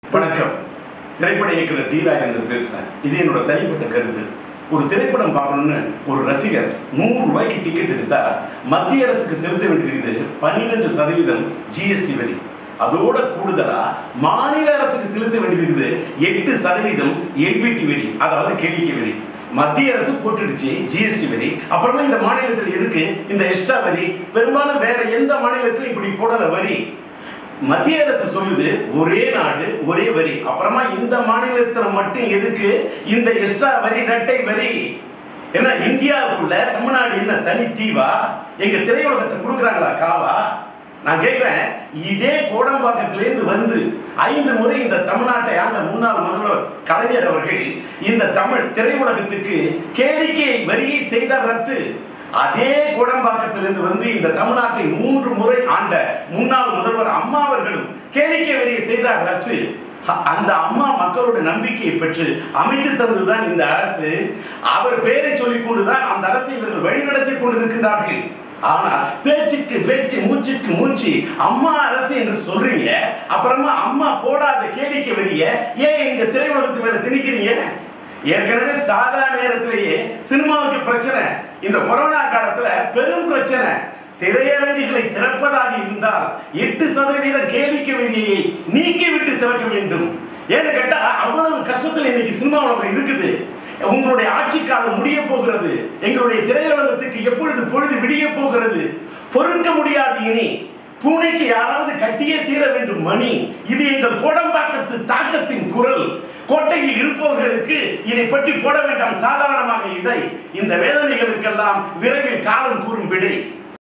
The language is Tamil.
வணக்கம். திரைப்பட இயக்குனர் டி ராஜேந்திரன் பேசுறேன். இது என்னோட தனிப்பட்ட கருத்து. ஒரு திரைப்படம் பார்க்கணும்னு ஒரு ரசிகர் 100 ரூபாய்க்கு டிக்கெட் எடுத்தா மத்திய அரசுக்கு செலுத்த வேண்டியிருக்குது 12% ஜிஎஸ்டி வரி. அதோட கூடுதலா மாநில அரசுக்கு செலுத்த வேண்டியிருக்குது 8% எல்பிடி வரி, அதாவது கேளிக்கை வரி. மத்திய அரசு போட்டுடுச்சு ஜிஎஸ்டி வரி. அப்புறமா இந்த மாநிலத்தில் எதுக்கு இந்த எக்ஸ்ட்ரா வரி? பெரும்பாலும் வேற எந்த மாநிலத்திலும் இப்படி போடல வரி. மத்திய அரசு சொல்லுது ஒரே நாடு ஒரே வரி. அப்புறமா இந்த மாநிலத்தில் மட்டும் எதுக்கு இந்த எக்ஸ்ட்ரா வரி, இரட்டை வரி? ஏன்னா இந்தியாவுக்குள்ள தமிழ்நாடு என்ன தனி தீவா? எங்க திரையுலகத்தை கொடுக்குறாங்களா காவா? நான் கேட்கிறேன், இதே கோடம்பாக்கத்திலேருந்து வந்து 5 முறை இந்த தமிழ்நாட்டை ஆண்ட முன்னாள் முதல்வர் கலைஞர் அவர்கள் இந்த தமிழ் திரையுலகத்துக்கு கேளிக்கை வரியை செய்தார் ரத்து. அதே கோடம்பாக்கத்திலிருந்து வந்து இந்த தமிழ்நாட்டை 3 முறை ஆண்ட முன்னாள் முதல்வர் அம்மா அவர்களும் கேளிக்கை வரியை செய்தார் ரத்து. அந்த அம்மா மக்களோட நம்பிக்கையை பெற்று அமைத்து தந்ததுதான் இந்த அரசு. அவர் பெயரை சொல்லிக் கொண்டுதான் அந்த அரசை இவர்கள் வழிநடத்தி கொண்டிருக்கின்றார்கள். ஆனால் பேச்சுக்கு பேச்சு, மூச்சுக்கு மூச்சு அம்மா அரசு என்று சொல்றீங்க. அப்புறமா அம்மா போடாத கேளிக்கை வரிய ஏன் எங்க திரையுலகத்து மேல திணிக்கிறீங்க? ஏற்கனவே சாதாரண நேரத்திலேயே சினிமாவுக்கு பிரச்சனை, இந்த கொரோனா காலத்துல பெரும் பிரச்சனை. திரையரங்குகளை திறப்பதாக இருந்தால் 8% கேளிக்கை வரியை நீக்கிவிட்டு திறக்க வேண்டும். ஏன்னு கேட்டா அவ்வளவு கஷ்டத்தில் இன்னைக்கு சினிமா உலகம் இருக்குது. உங்களுடைய ஆட்சி காலம் முடிய போகிறது. எங்களுடைய திரையுலகத்துக்கு எப்பொழுது பொழுது விடிய போகிறது? பொறுக்க முடியாது இனி. பூனைக்கு யாராவது கட்டியே தீர வேண்டும் மணி. இது எங்கள் கோடம்பாக்கத்து தாக்கத்தின் குரல். கோட்டையில் இருப்பவர்களுக்கு இதை பற்றி போட வேண்டாம் சாதாரணமாக இடை. இந்த வேதனைகளுக்கெல்லாம் விரைவில் காலம் கூறும் விடை.